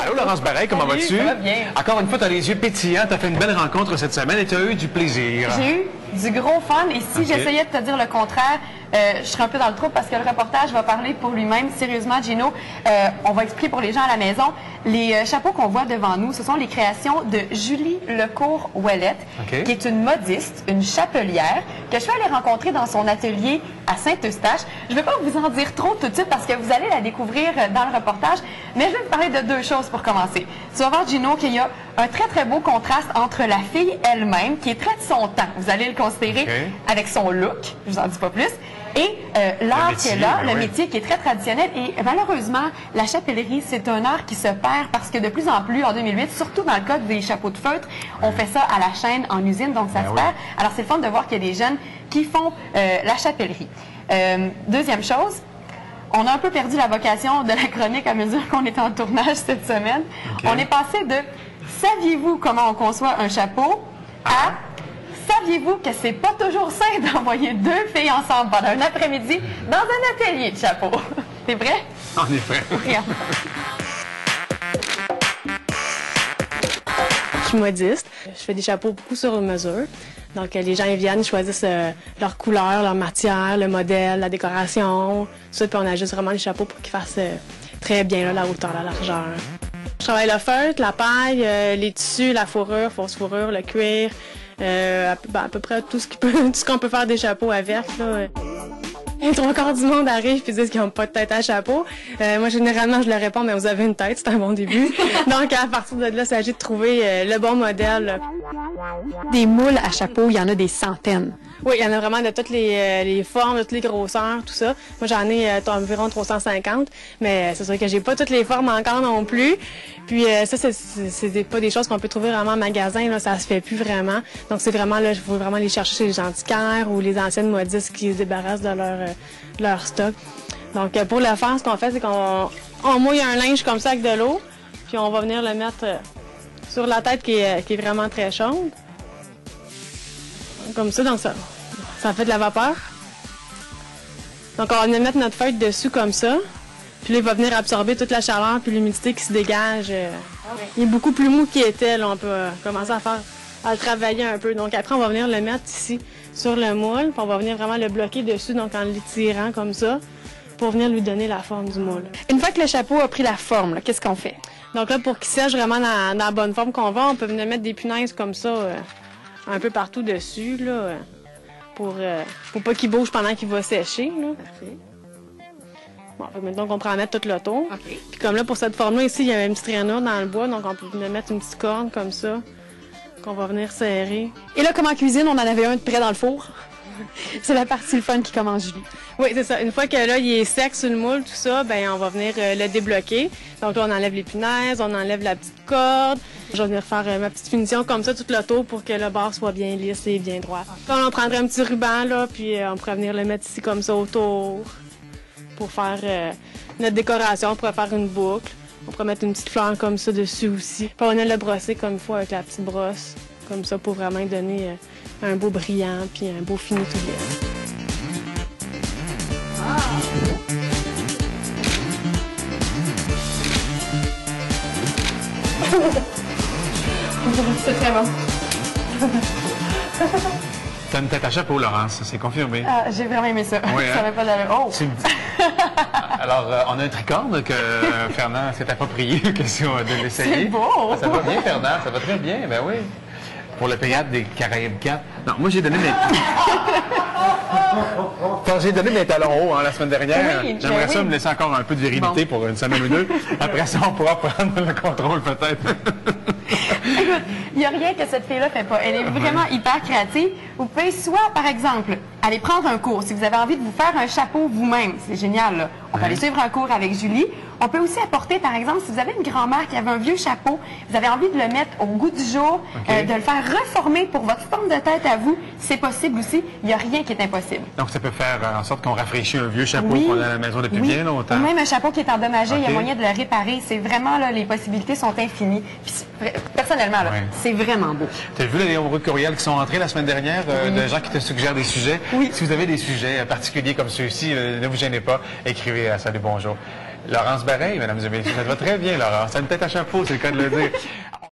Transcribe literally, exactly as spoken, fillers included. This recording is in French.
Allô, Laurence Barret, comment vas-tu? Ça va bien. Encore une fois, tu as les yeux pétillants, tu as fait une belle rencontre cette semaine et tu as eu du plaisir. J'ai eu du gros fun et si Okay. j'essayais de te dire le contraire, euh, je serais un peu dans le trou parce que le reportage va parler pour lui-même. Sérieusement, Gino, euh, on va expliquer pour les gens à la maison. Les euh, chapeaux qu'on voit devant nous, ce sont les créations de Julie Lecourt-Ouellette, Okay. qui est une modiste, une chapelière, que je suis allée rencontrer dans son atelier à Saint-Eustache. Je ne vais pas vous en dire trop tout de suite parce que vous allez la découvrir dans le reportage, mais je vais vous parler de deux choses pour commencer. Tu vas voir, Gino, qu'il y a un très, très beau contraste entre la fille elle-même, qui est très de son temps, vous allez le considérer, Okay. avec son look, je vous en dis pas plus, et euh, l'art métier, qu'elle a, ben le oui. métier qui est très traditionnel. Et malheureusement, la chapellerie, c'est un art qui se perd parce que de plus en plus, en deux mille huit, surtout dans le cas des chapeaux de feutre, on fait ça à la chaîne en usine, donc ça Ben se oui. perd. Alors c'est le fun de voir qu'il y a des jeunes qui font euh, la chapellerie. Euh, deuxième chose, on a un peu perdu la vocation de la chronique à mesure qu'on était en tournage cette semaine. Okay. On est passé de « Saviez-vous comment on conçoit un chapeau ?» à « Saviez-vous que c'est pas toujours sain d'envoyer deux filles ensemble pendant un après-midi dans un atelier de chapeau? » C'est vrai? En effet. Regarde. Je suis modiste. Je fais des chapeaux beaucoup sur mesure. Donc, euh, les gens ils viennent, ils choisissent euh, leur couleur, leur matière, le modèle, la décoration, tout ça. Puis on ajuste vraiment les chapeaux pour qu'ils fassent euh, très bien là, la hauteur, la largeur. Je travaille le feutre, la paille, euh, les tissus, la fourrure, fausse fourrure, le cuir, euh, à, ben, à peu près tout ce qui peut, tout ce qu'on peut faire des chapeaux avec. Là. Les trois quarts du monde arrivent et disent qu'ils n'ont pas de tête à chapeau. Euh, moi, généralement, je leur réponds, mais vous avez une tête, c'est un bon début. Donc, à partir de là, il s'agit de trouver euh, le bon modèle. Des moules à chapeau, il y en a des centaines. Oui, il y en a vraiment de toutes les, euh, les formes, de toutes les grosseurs, tout ça. Moi, j'en ai euh, environ trois cent cinquante, mais c'est sûr que j'ai pas toutes les formes encore non plus. Puis euh, ça, c'est, c'est, c'est pas des choses qu'on peut trouver vraiment en magasin, là, ça se fait plus vraiment. Donc c'est vraiment là, je veux vraiment les chercher chez les antiquaires ou les anciennes modistes qui se débarrassent de leur, euh, leur stock. Donc euh, pour le faire, ce qu'on fait, c'est qu'on on mouille un linge comme ça avec de l'eau, puis on va venir le mettre euh, sur la tête qui est, qui est vraiment très chaude. Comme ça, donc ça, ça fait de la vapeur. Donc on va venir mettre notre feutre dessus comme ça. Puis là, il va venir absorber toute la chaleur puis l'humidité qui se dégage. Euh, il est beaucoup plus mou qu'il était. Là, on peut euh, commencer à faire, à le travailler un peu. Donc après, on va venir le mettre ici sur le moule. Puis on va venir vraiment le bloquer dessus, donc en l'étirant comme ça, pour venir lui donner la forme du moule. Une fois que le chapeau a pris la forme, là, qu'est-ce qu'on fait? Donc là, pour qu'il sèche vraiment dans, dans la bonne forme qu'on va, on peut venir mettre des punaises comme ça, euh, un peu partout dessus, là, euh, pour, euh, pour pas qu'il bouge pendant qu'il va sécher. Là. Parfait. Bon, fait, maintenant qu'on prend à mettre tout le tour. OK. Puis comme là, pour cette forme-là, ici, il y a une petite rainure dans le bois, donc on peut venir mettre une petite corde comme ça, qu'on va venir serrer. Et là, comme en cuisine, on en avait un de près dans le four. C'est la partie le fun qui commence, Julie. Oui, c'est ça. Une fois que là, il est sec sur le moule, tout ça, ben on va venir euh, le débloquer. Donc là, on enlève les punaises, on enlève la petite corde. Je vais venir faire euh, ma petite finition comme ça tout le tour pour que le bord soit bien lisse et bien droit. Là, on prendrait un petit ruban, là, puis euh, on pourrait venir le mettre ici comme ça autour pour faire euh, notre décoration. On pourrait faire une boucle. On pourrait mettre une petite fleur comme ça dessus aussi. Puis on va venir le brosser comme il faut avec la petite brosse, comme ça, pour vraiment donner euh, un beau brillant puis un beau fini tout lisse. C'est très bon. T'as une tête à chapeau, Laurence, c'est confirmé. Ah, j'ai vraiment aimé ça. Oui, hein? Ça n'avait pas d'allure. Oh! C'est une- Alors, euh, on a un tricorne que euh, Fernand s'est approprié, question de l'essayer. C'est beau! Ah, ça va bien, Fernand, ça va très bien, ben oui. Pour le Pléiade des Caraïbes quatre. Non, moi, j'ai donné mes... Quand j'ai donné mes talons hauts hein, la semaine dernière, Oui, j'aimerais ben ça oui. me laisser encore un peu de virilité Bon. pour une semaine ou deux. Après ça, on pourra prendre le contrôle peut-être. Écoute, il n'y a rien que cette fille-là fait pas. Elle est vraiment hyper créative. Vous pouvez soit, par exemple, aller prendre un cours. Si vous avez envie de vous faire un chapeau vous-même, c'est génial, là. On peut aller suivre un cours avec Julie. On peut aussi apporter, par exemple, si vous avez une grand-mère qui avait un vieux chapeau, vous avez envie de le mettre au goût du jour, OK. euh, de le faire reformer pour votre forme de tête à vous, c'est possible aussi. Il n'y a rien qui est impossible. Donc, ça peut faire euh, en sorte qu'on rafraîchit un vieux chapeau Oui. qu'on a à la maison depuis Oui. bien longtemps. Ou même un chapeau qui est endommagé, il y a OK. moyen de le réparer. C'est vraiment, là, les possibilités sont infinies. Puis, c'est- personnellement, là, Ouais. c'est vraiment beau. Tu as vu les nombreux courriels qui sont entrés la semaine dernière euh, de gens qui te suggèrent des sujets? Oui. Si vous avez des sujets euh, particuliers comme ceux-ci, euh, ne vous gênez pas, écrivez à Salut Bonjour. Laurence Bareil, mesdames et messieurs, ça te va très bien, Laurence. Ça a une tête à chapeau, c'est le cas de le dire.